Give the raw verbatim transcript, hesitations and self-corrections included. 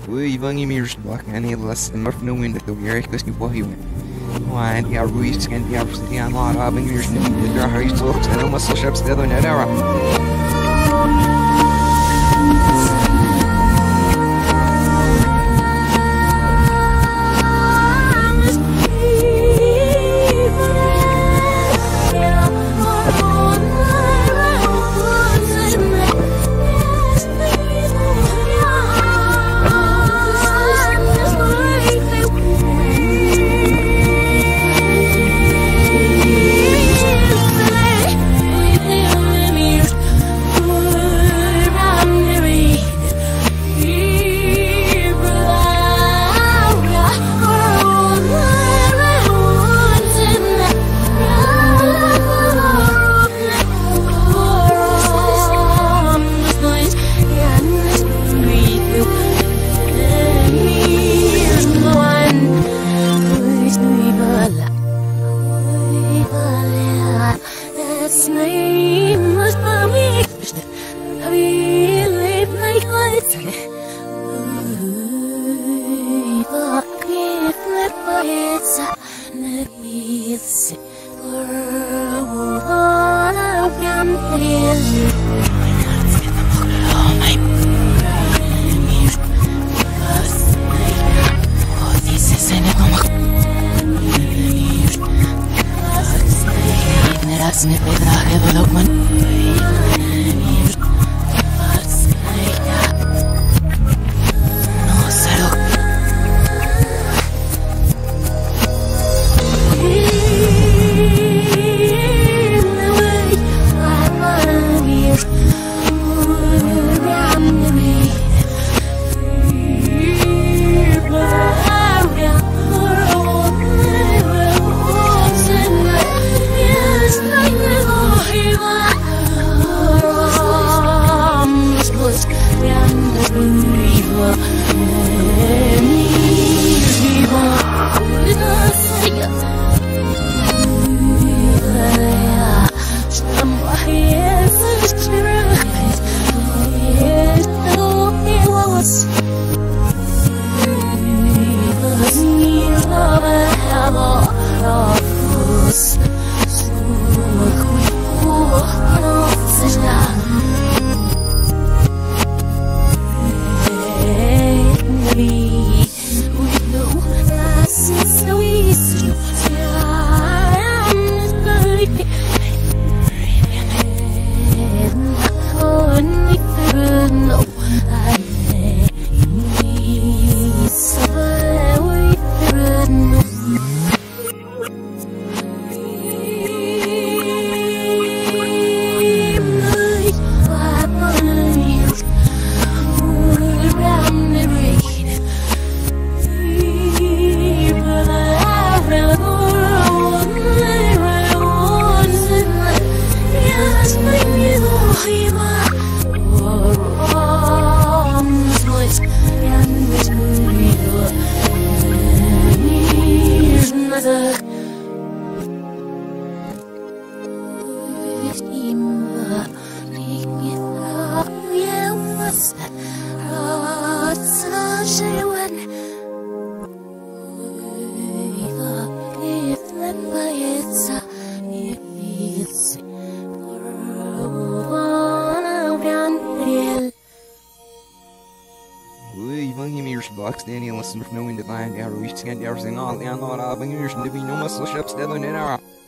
Ui, vâng im ir block any less than no wind to Gary because you boy went. Why the Ruiz and the Absolutely a lot of English new the Harry talks and almost ships the other net era. Standing and listen for no wind to find out, we can't ever sing all the other, but you're to be no muscle ships, the other net.